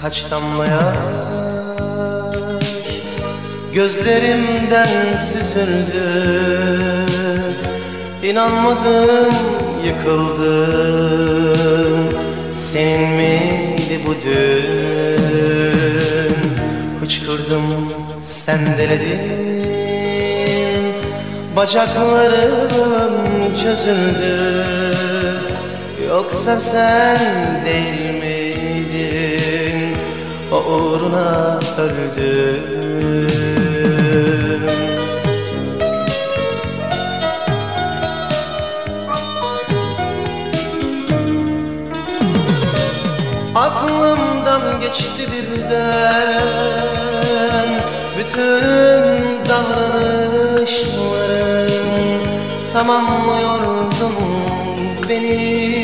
kaç damla yaş gözlerimden süzüldü. İnanmadım, yıkıldım. Senin miydi bu dün? Hıçkırdım, sendeledin. Bacaklarım çözüldü. Yoksa sen değil miydin? O uğruna öldüm. Aklımdan geçti birden bütün davranışlarım. Tamamlıyordun beni,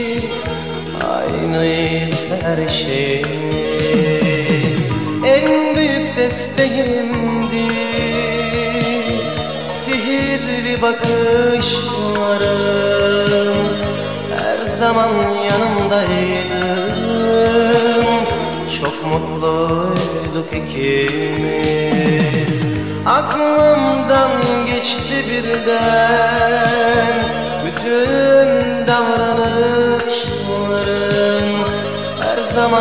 aynıydı her şeyimiz. En büyük desteğimdi sihirli bakışlarım. Her zaman yanımdaydın, çok mutluyduk ikimiz. Aklımdan geçti birden bütün davranışların. Her zaman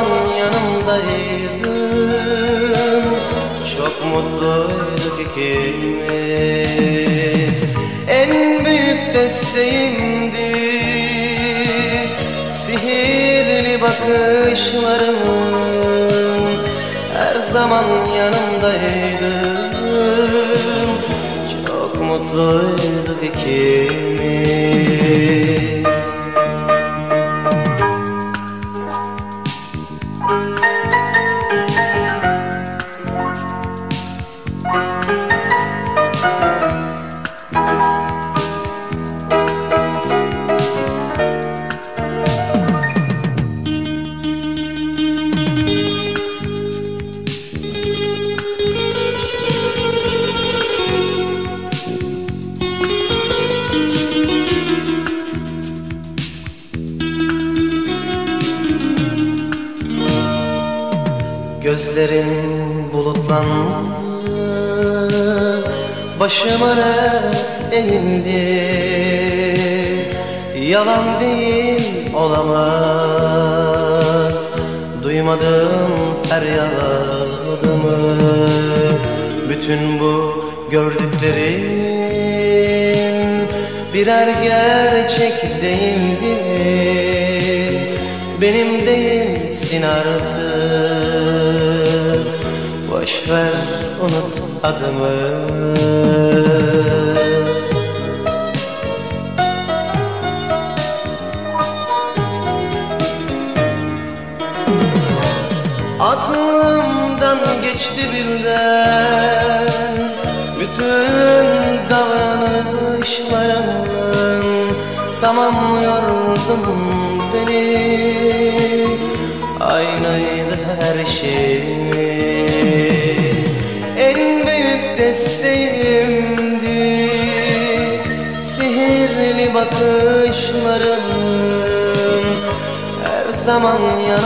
yanımdaydın, çok mutluyduk ikimiz. En büyük desteğimdi sihirli bakışların. Her zaman yanımdaydın, çok mutluyduk ikimiz. Gözlerin bulutlandı, başıma ne eğildi. Yalan değil, olamaz, duymadım feryadımı. Bütün bu gördüklerim birer gerçek değildi. Benim değilsin artık, boş ver, unut adımı. Aklımdan geçti birden bütün davranışlarım. Tamamlıyordun beni, aynıydı her şeyimiz. En büyük desteğimdi sihirli bakışların. Her zaman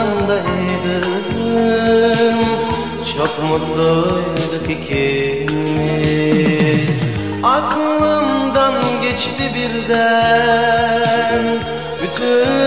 yanımdaydın, çok mutluyduk ikimiz. Aklımdan geçti birden bütün